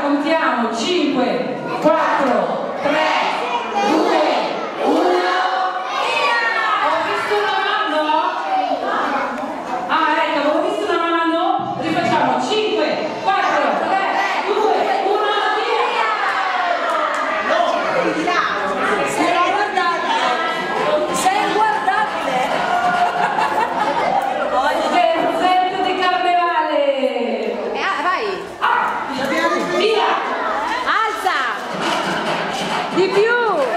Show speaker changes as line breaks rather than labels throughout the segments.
contiamo 5, 4, 3, 2, 1. Ho visto una mano? Ah, ecco, avevo visto una mano. Rifacciamo 5, 4, 3, 2, 1, via!
Sei inguardabile! Sei inguardabile!
Scherzetto di carnevale!
Vai!
Via!
Alza! Di più!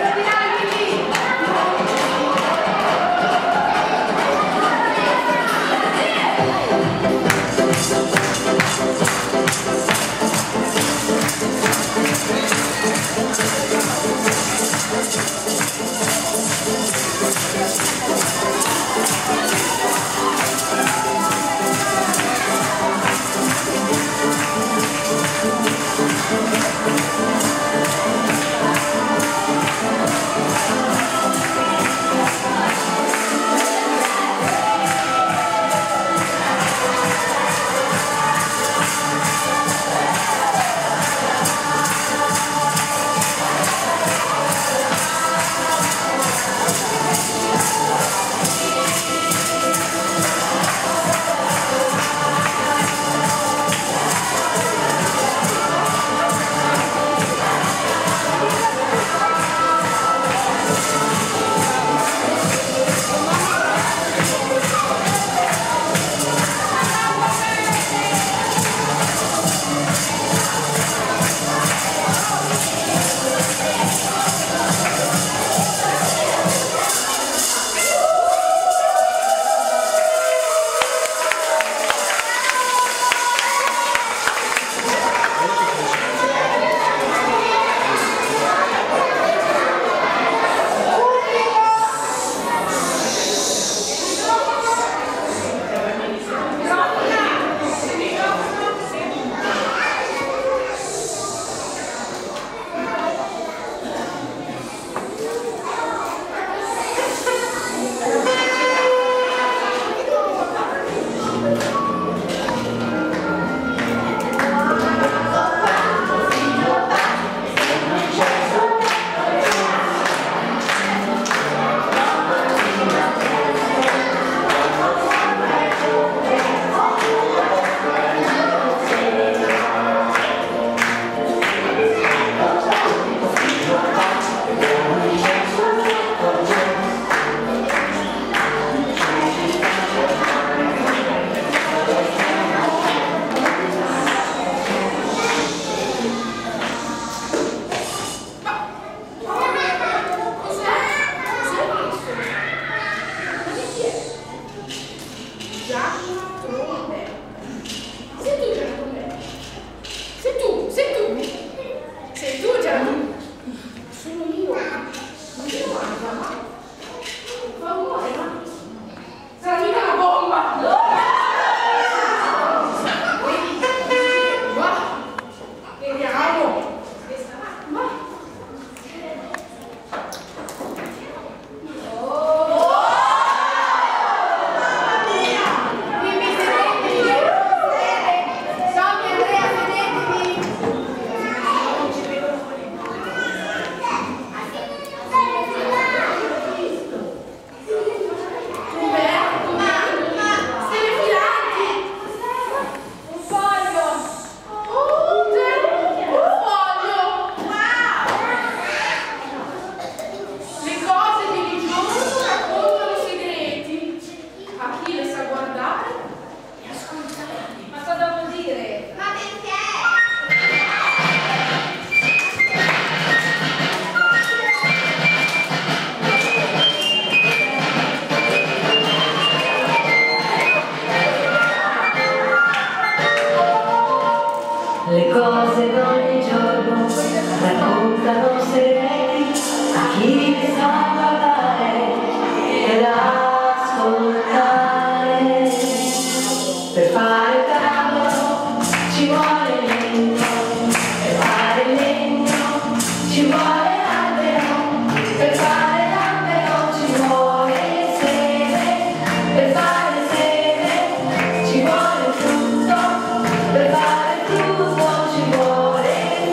Le cose d'ogni giorno raccontano segreti a chi le sa guardare ed ascoltare. Per fare il tavolo ci vuole legno, per fare il legno ci vuole l'albero, per fare l'albero ci vuole seme, per fare il seme ci vuole frutto, per fare il frutto ci vuole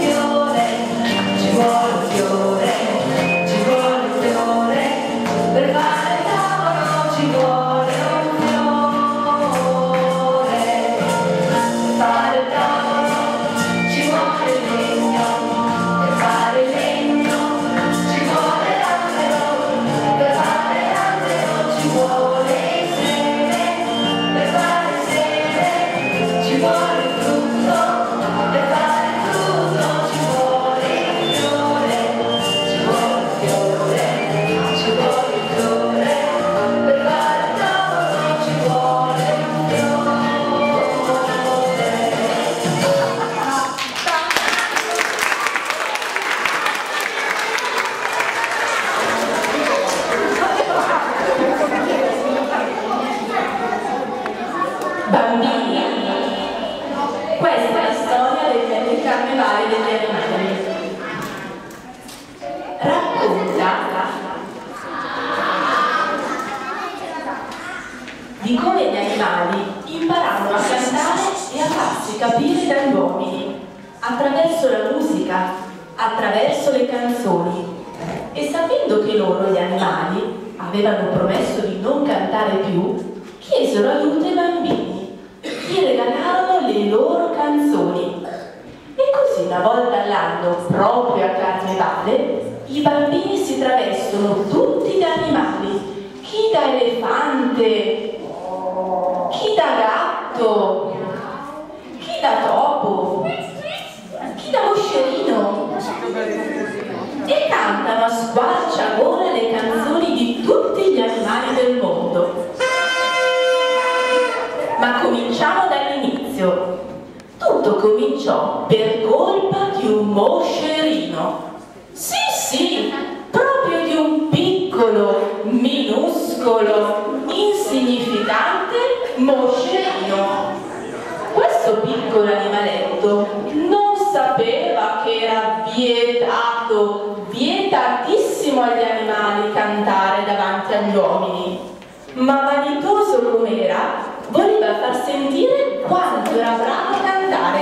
degli animali. Racconta di come gli animali imparavano a cantare e a farsi capire dagli uomini attraverso la musica, attraverso le canzoni. E sapendo che loro, gli animali, avevano promesso di non cantare più, chiesero aiuto ai bambini, gli regalarono le loro canzoni. E così una volta all'anno, proprio a Carnevale, i bambini si travestono tutti da animali, chi da elefante, chi da gatto, chi da topo, chi da moscerino, e cantano a squarciagola le canzoni di tutti gli animali del mondo. Ma cominciamo dall'inizio. Tutto cominciò per colpa di un moscerino. Sì, proprio di un piccolo, minuscolo, insignificante moscerino. Questo piccolo animaletto non sapeva che era vietatissimo agli animali cantare davanti agli uomini, ma vanitoso com'era, voleva far sentire quanto era bravo a cantare.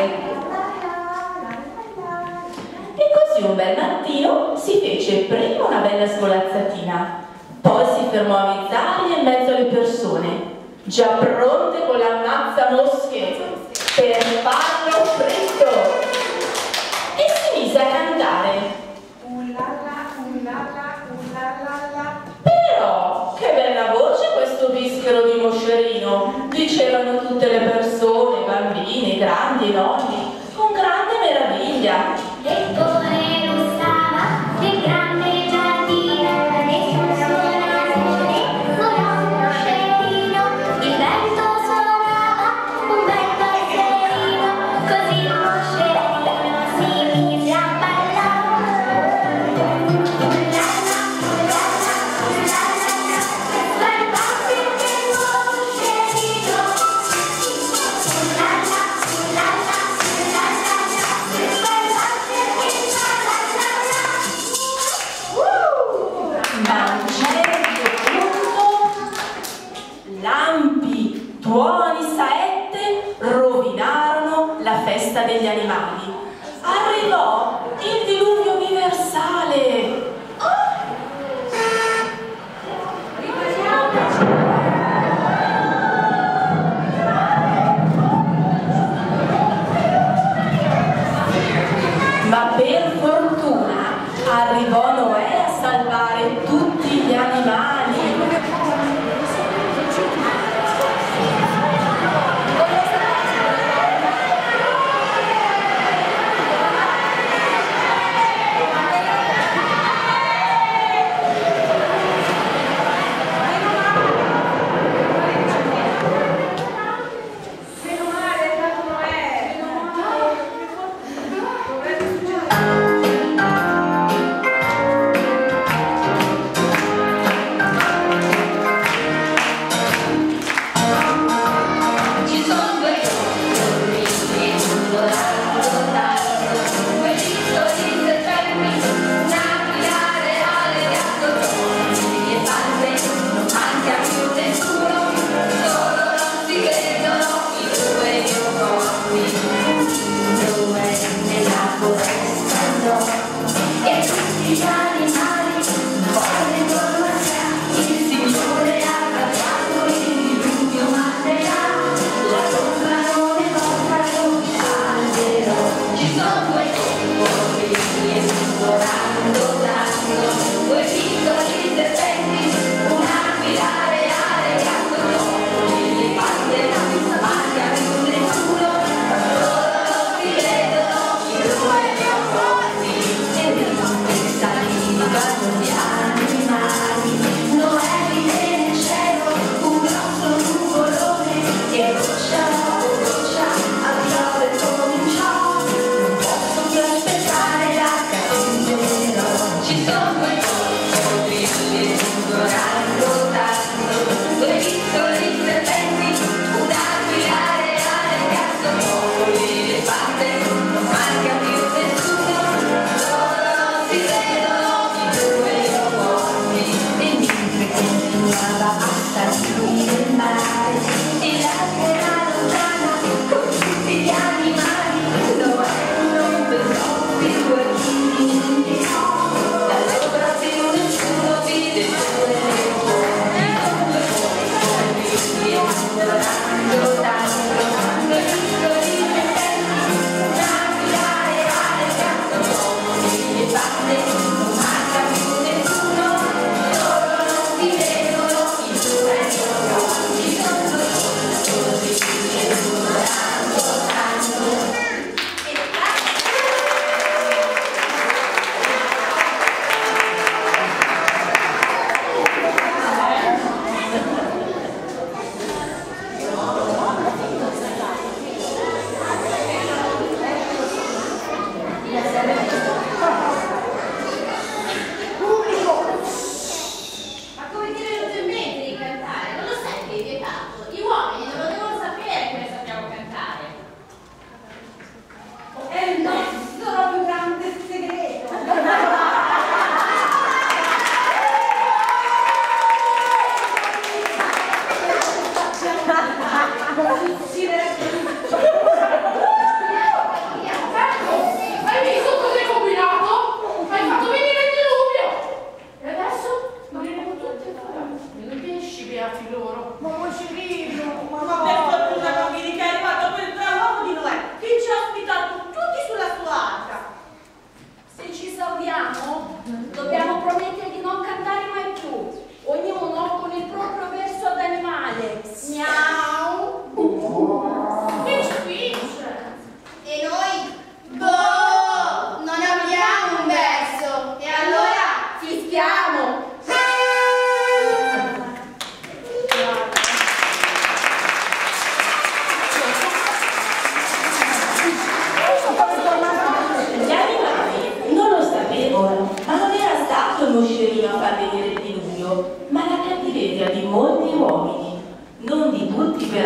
E così un bel mattino si fece prima una bella svolazzatina, poi si fermò a mezz'aria in mezzo alle persone, già pronte con la mazza mosche per farlo fritto, e si mise a cantare. Però che bella voce questo bischero di moscerino, dicevano tutte le persone, bambini, grandi, nonni, con grande meraviglia.
Eppure russava nel grande giardino, nessuno suonatore, volò un moscerino, il vento suonava un bel passerino, così il moscerino si mise a ballare.
Lampi, tuoni, saette rovinarono la festa degli animali. Arrivò il diluvio universale. Ma per fortuna arrivò Noè a salvare tutti gli animali.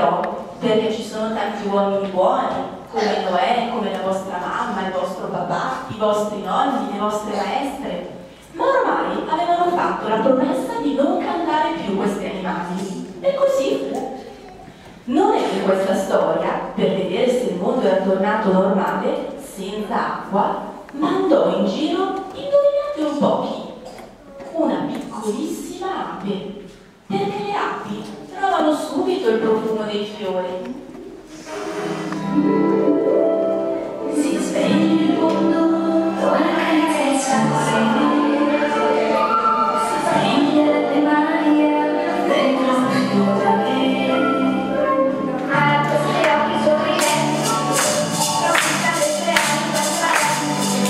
però, perché ci sono tanti uomini buoni, come Noè, come la vostra mamma, il vostro papà, i vostri nonni, le vostre maestre, ma ormai avevano fatto la promessa di non cantare più questi animali, e così fu. Non è che questa storia, per vedere se il mondo era tornato normale, senza acqua, mandò in giro, indovinate un po' chi? Una piccolissima ape, perché le api trovano subito il profumo dei fiori. Si sveglia il mondo con la carezza e il sapore, si sveglia le maglie dentro un fiore, apre gli occhi sorridenti, profita dei 3 anni passati.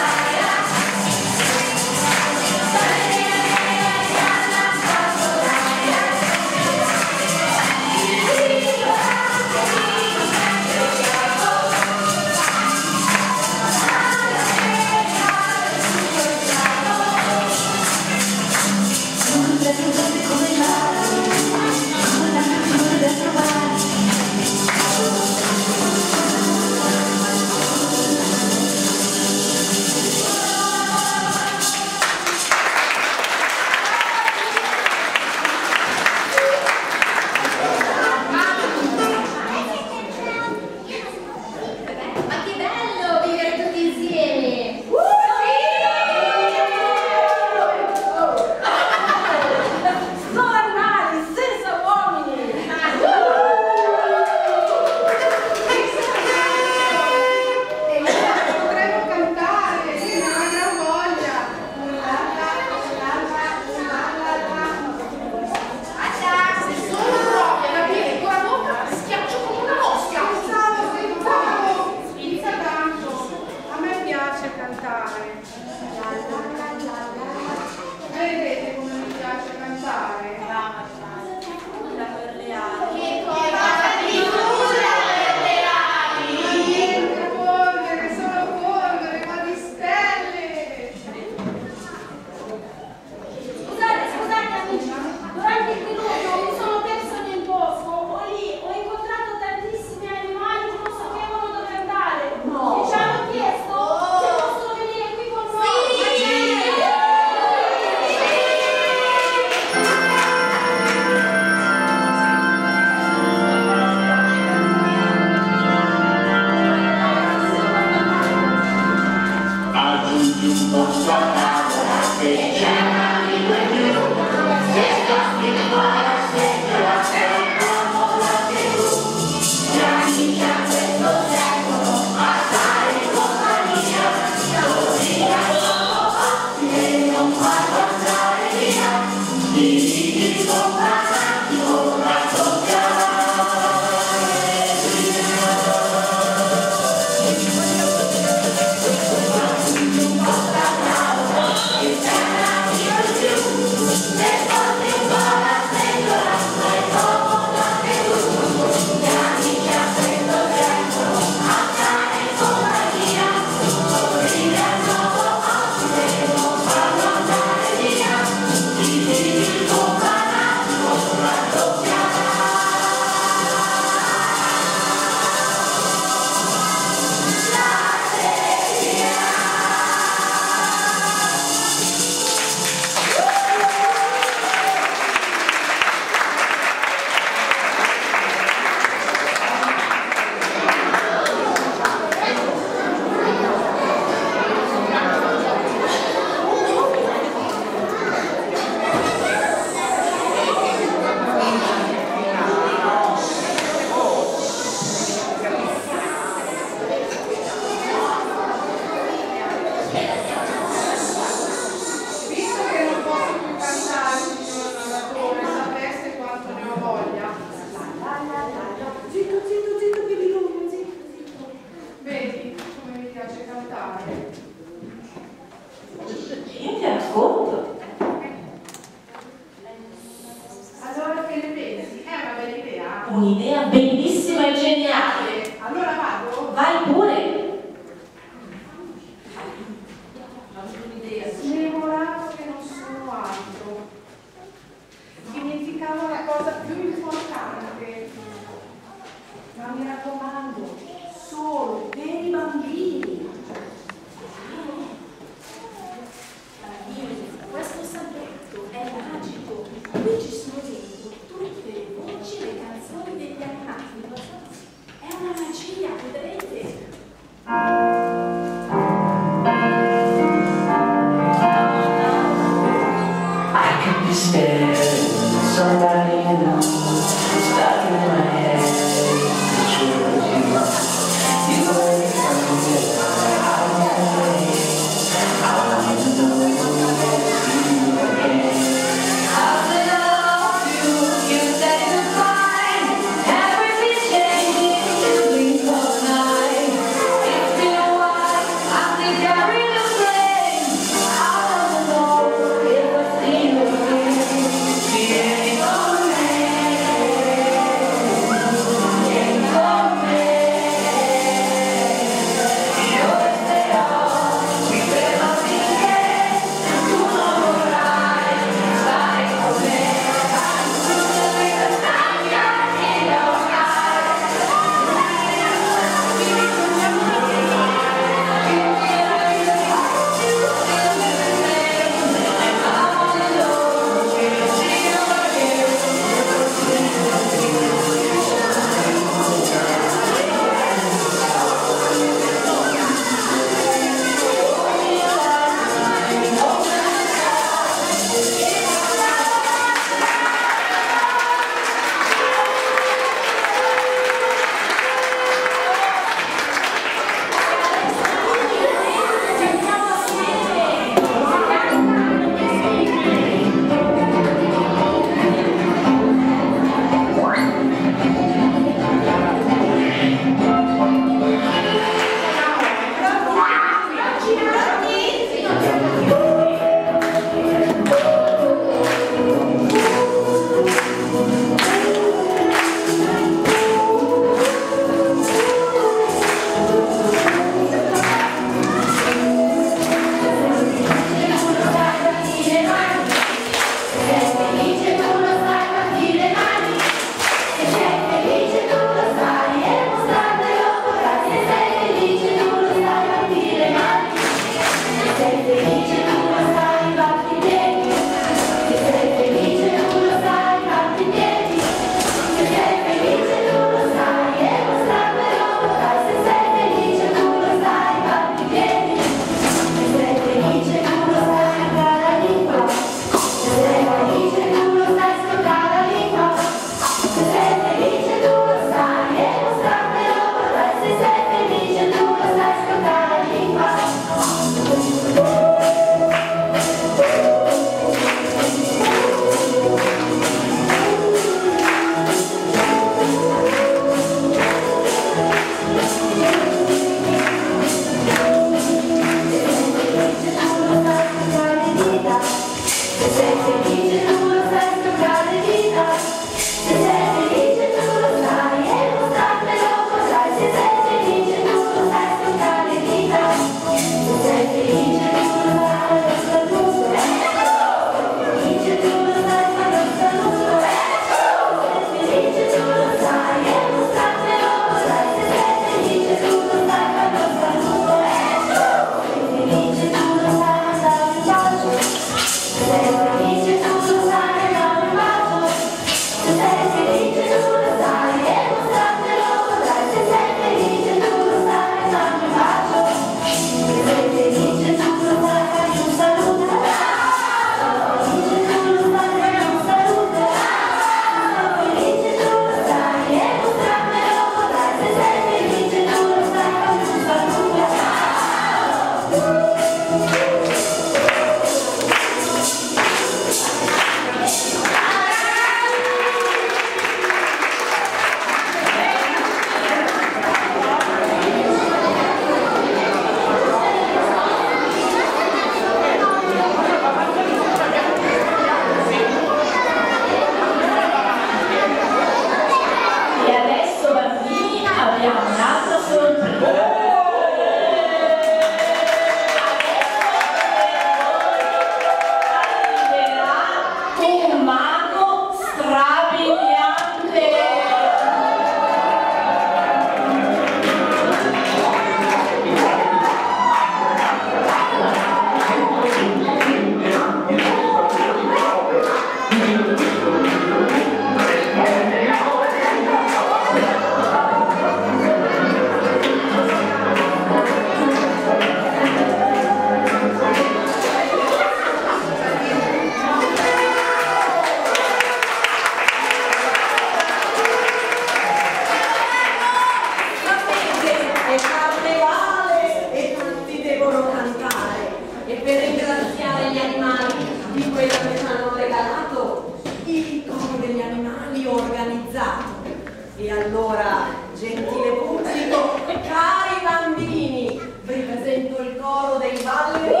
E allora, gentile pubblico, cari bambini, vi presento il coro dei ballerini.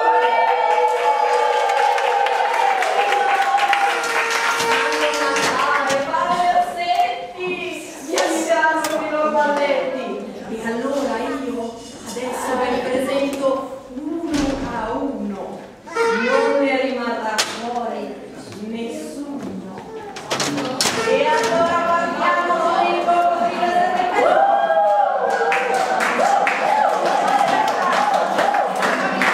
Sanno cantare ballersetti, vi aiuteranno i loro balletti. E allora io adesso vi presento uno a uno. Non ne rimarrà fuori nessuno. E allora partiamo con il coccodrillo del Repetto.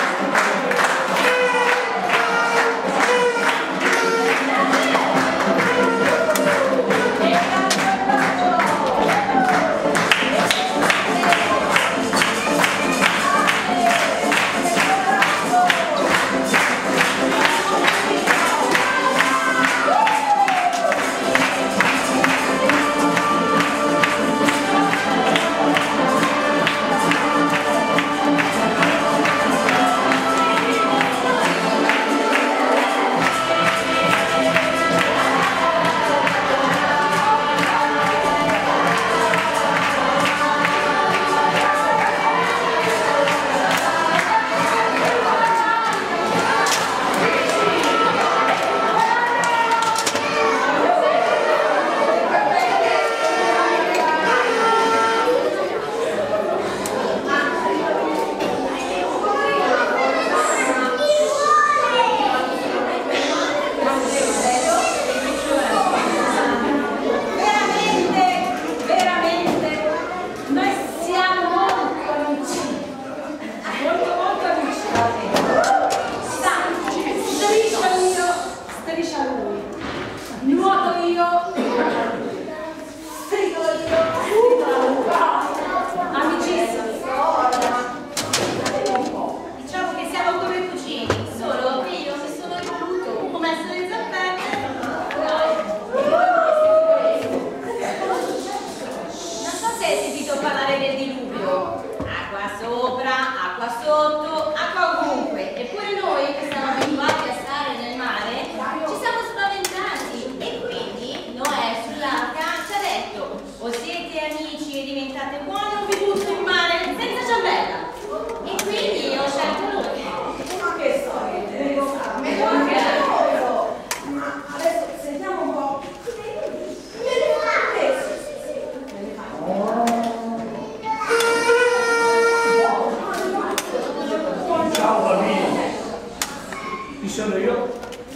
Chi sono io?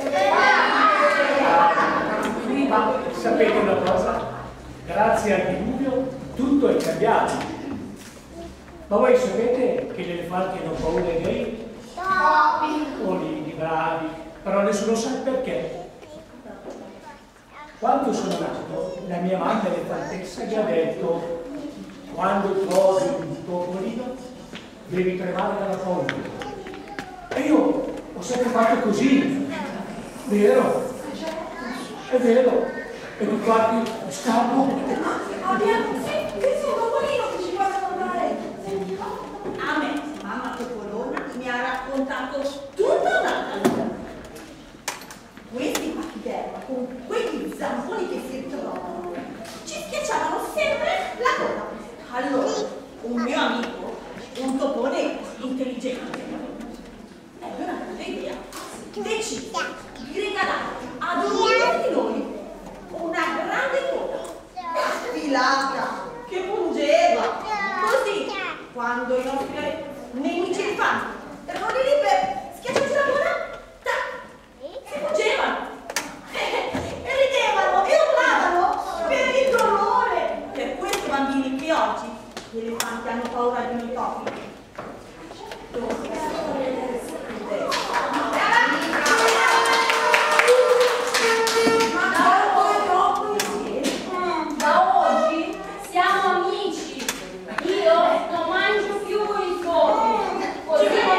Ma sapete una cosa? Grazie al diluvio tutto è cambiato. Ma voi sapete che gli elefanti hanno paura dei topi, di bravi, però nessuno sa il perché. Quando sono nato, la mia mamma elefantessa mi ha detto: quando trovi un topolino, devi tremare dalla paura. E io ho sempre fatto così. Vero? È vero. E infatti scappo.
Abbiamo questo topolino che ci vuole mandare. A me, mamma Topolona mi ha raccontato tutta un'altra vita. Questi pacchi d'erba con quegli zamponi che si ritrovano ci schiacciavano sempre la coda. Allora, un mio amico, un topone intelligente, ebbe una grande idea. Decise di regalare ad ognuno di noi una grande coda affilata che pungeva. Così, quando i nostri nemici elefanti erano lì per schiacciarci la coda, si pungevano e ridevano e urlavano per il dolore. Per questi bambini che oggi gli elefanti hanno paura di noi topi.
Da oggi siamo amici. Io non mangio più i topi. Così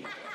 sì.